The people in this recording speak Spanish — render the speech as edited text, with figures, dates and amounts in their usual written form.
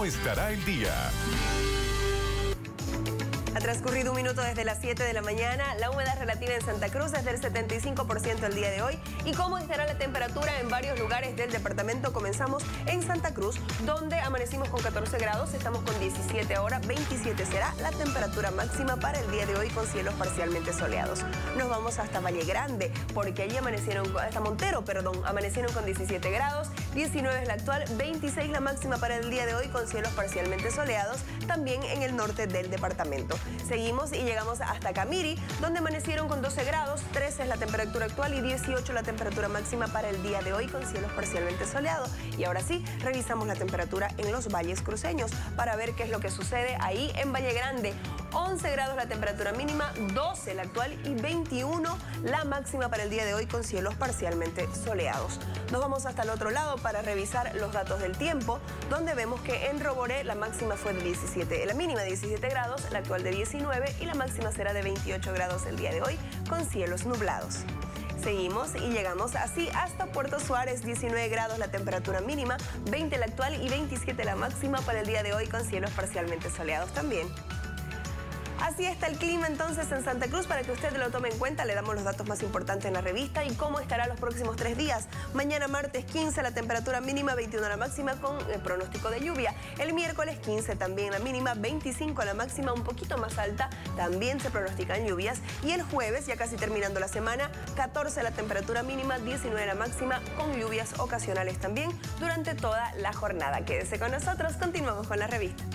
cómo estará el día. Ha transcurrido un minuto desde las 7 de la mañana. La humedad relativa en Santa Cruz es del 75% el día de hoy. ¿Y cómo estará la temperatura en varios lugares del departamento? Comenzamos en Santa Cruz, donde amanecimos con 14 grados. Estamos con 17 ahora, 27 será la temperatura máxima para el día de hoy con cielos parcialmente soleados. Nos vamos hasta Valle Grande, porque allí hasta Montero, amanecieron con 17 grados. 19 es la actual, 26 la máxima para el día de hoy con cielos parcialmente soleados, también en el norte del departamento. Seguimos y llegamos hasta Camiri, donde amanecieron con 12 grados, 13 es la temperatura actual y 18 la temperatura máxima para el día de hoy con cielos parcialmente soleados. Y ahora sí, revisamos la temperatura en los valles cruceños para ver qué es lo que sucede ahí en Valle Grande. 11 grados la temperatura mínima, 12 la actual y 21 la máxima para el día de hoy con cielos parcialmente soleados. Nos vamos hasta el otro lado para revisar los datos del tiempo, donde vemos que en Roboré la máxima fue de 17, la mínima de 17 grados, la actual de 19 y la máxima será de 28 grados el día de hoy con cielos nublados. Seguimos y llegamos así hasta Puerto Suárez, 19 grados la temperatura mínima, 20 la actual y 27 la máxima para el día de hoy con cielos parcialmente soleados también. Así está el clima entonces en Santa Cruz, para que usted lo tome en cuenta. Le damos los datos más importantes en la revista y cómo estará los próximos 3 días. Mañana martes 15 la temperatura mínima, 21 la máxima con el pronóstico de lluvia. El miércoles 15 también la mínima, 25 la máxima, un poquito más alta, también se pronostican lluvias. Y el jueves, ya casi terminando la semana, 14 la temperatura mínima, 19 la máxima con lluvias ocasionales también durante toda la jornada. Quédese con nosotros, continuamos con la revista.